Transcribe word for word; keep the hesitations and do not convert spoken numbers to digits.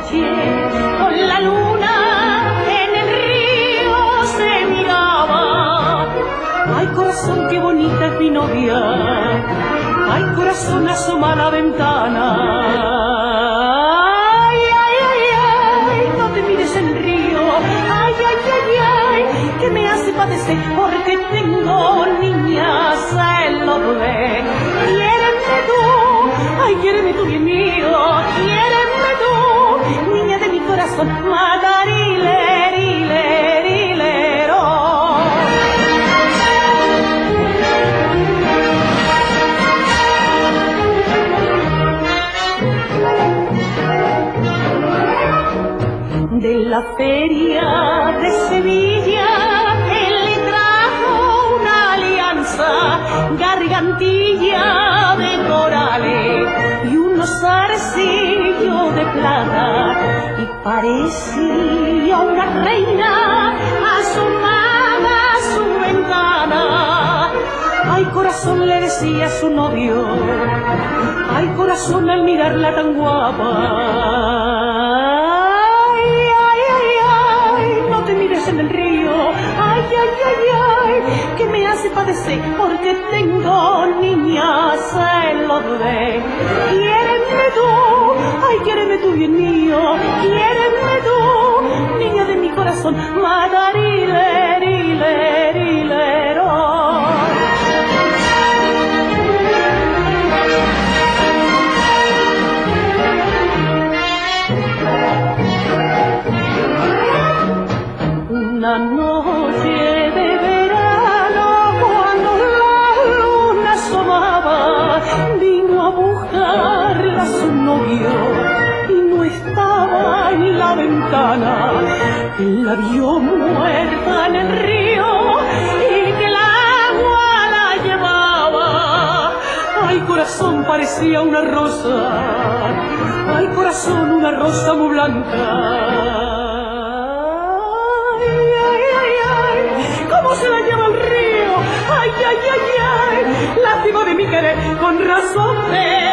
noche, con la luna en el río se miraba. Ay, corazón, qué bonita es mi novia. Ay, corazón, asoma a la ventana. Ay, ay, ay, ay, no te mires el río. Ay, ay, ay, ay, que me hace padecer porque tengo niñas celos de. Quiéreme tú, ay, quiéreme tú, bien mío. Quiéreme tú, niña de mi corazón. Magarile, rile, rilero. De la feria de Sevilla él le trajo una alianza, gargantilla de corales y unos zarcillos de plata, y parecía una reina asomada a su ventana. Ay, corazón, le decía a su novio, ay, corazón, al mirarla tan guapa. En el río, ay, ay, ay, ay, que me hace padecer porque tengo niñas celos de. Quiéreme tú, ay, quiéreme tú, bien mío. Quiéreme tú, niña de mi corazón. Magarile, rile, rilero. Una noche de verano, cuando la luna asomaba, vino a buscarla su novio y no estaba en la ventana. Él la vio muerta en el río y que el agua la llevaba. Ay, corazón, parecía una rosa. Ay, corazón, una rosa muy blanca. ¿Cómo se la lleva el río? Ay, ay, ay, ay, lástima de mi querer, con razón de